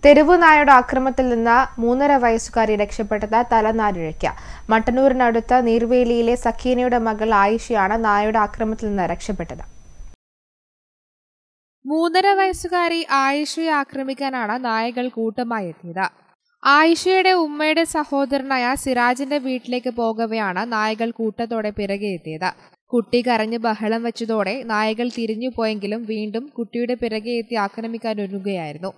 തെരുവു നായയുടെ ആക്രമണത്തിൽ നിന്ന് 3.5 വയസ്സുകാരി രക്ഷപ്പെട്ടത് തലനാരിഴയ്ക്ക്. മട്ടന്നൂരിനടുത്ത നീർവേലിയിലെ സക്കീനയുടെ മകൾ ആയിഷയാണ് നായയുടെ ആക്രമണത്തിൽ നിന്ന് രക്ഷപ്പെട്ടത്. 3.5 വയസ്സുകാരി ആയിഷയെ ആക്രമിക്കാനാണ് നായകൾ കൂട്ടമായി എത്തിയത്. ആയിഷയുടെ ഉമ്മയുടെ സഹോദരനായ സിറാജിന്റെ വീട്ടിലേക്ക് പോകവെയാണ് നായകൾ കൂട്ടത്തോടെ പിറകെ എത്തിയത്. കുട്ടി കരഞ്ഞ് ബഹളം വെച്ചതോടെ നായകൾ തിരിഞ്ഞുപോയെങ്കിലും വീണ്ടും കുട്ടിയുടെ പിറകെ എത്തി ആക്രമിക്കാനൊരുങ്ങുകയായിരുന്നു.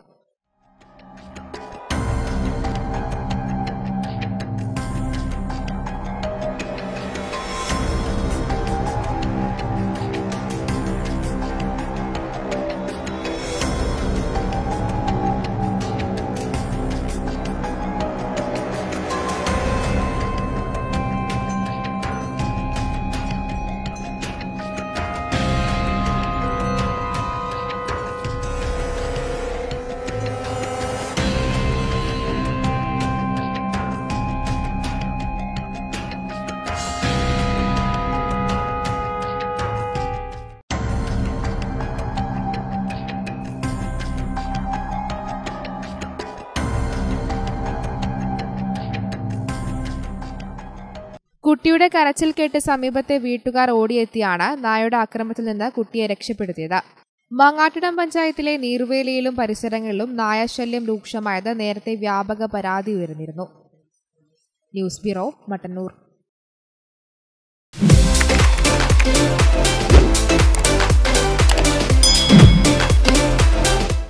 കുട്ടിയുടെ കരച്ചിൽ കേട്ട് സമീപത്തെ വീട്ടുകാർ ഓടിയെത്തിയാണ് നായയുടെ ആക്രമണത്തിൽ നിന്ന് കുട്ടിയെ രക്ഷപ്പെടുത്തിയത്. മാങ്ങാട്ടിടം പഞ്ചായത്തിലെ നീർവേലിയിലും പരിസരങ്ങളിലും നായശല്യം രൂക്ഷമായത് നേരത്തെ വ്യാപക പരാതി ഉയർന്നിരുന്നു. News bureau, Mattannur.